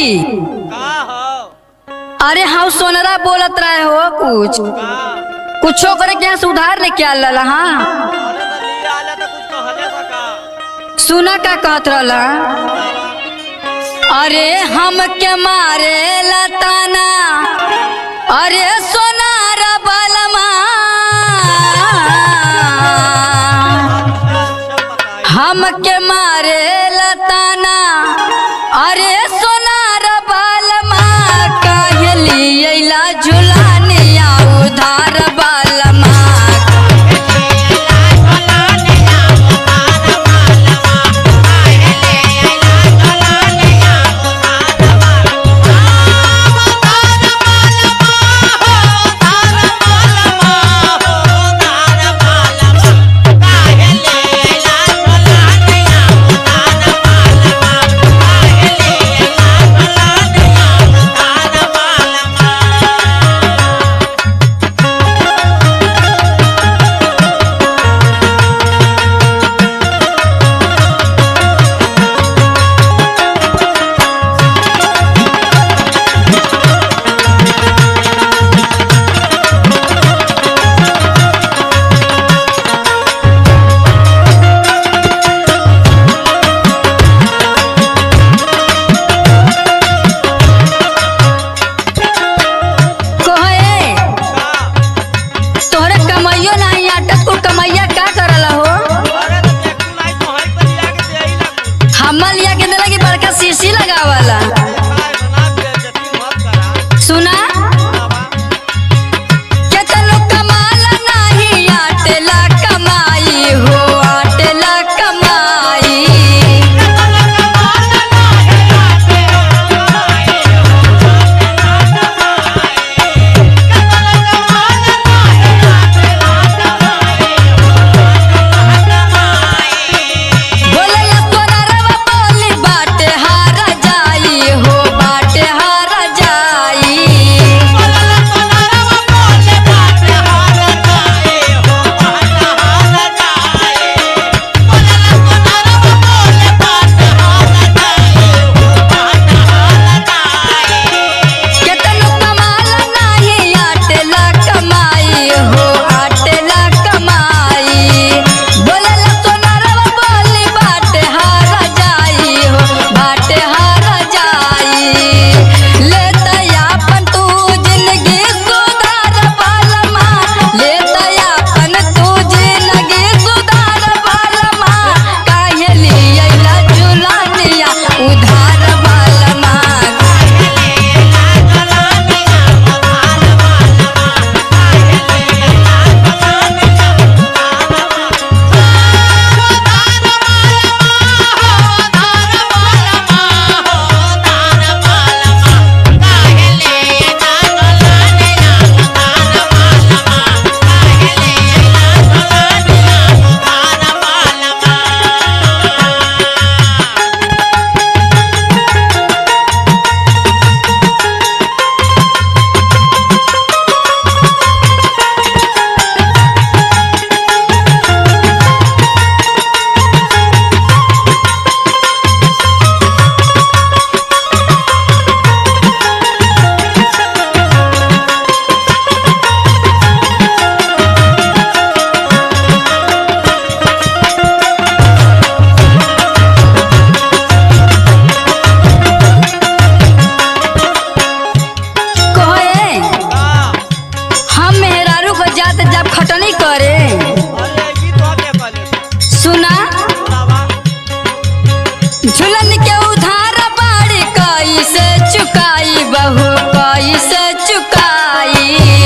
का हो? अरे हाँ सोनरा बोलत रहे हो कुछो करे क्या सुधार लेके आ लला। हाँ सुना का कहत रहला। अरे हम के मारे लताना अरे सोनारा बलमा हम के मारे लताना अरे सोनारा बलमा काहे लियला झुलानिया उधार बलमा। शीशी लगावाला सुना केतनो कमाल नहीं आटेला कमाई हो आटेला कमाई। बोलेला सोनारवा बोली बाटे हारा जाई हो बाटे हारा जाई। केतनो कमाल नहीं आटेला कमाई हो आटेला कमाई। बोलेला सोनारवा बोली बाटे हारा जाई हो बाटे हारा जाई। लेता यापन तू जिंदगी सुधार बालमा लेता यापन तू जिंदगी सुधार बालमा काहे लियला झुलानिया उधार बालमा। कोहे हम मेहरारू को जात जब खटनी करे सुना झुलन के उधार बाड़ी कैसे चुकाई बहू कैसे चुकाई।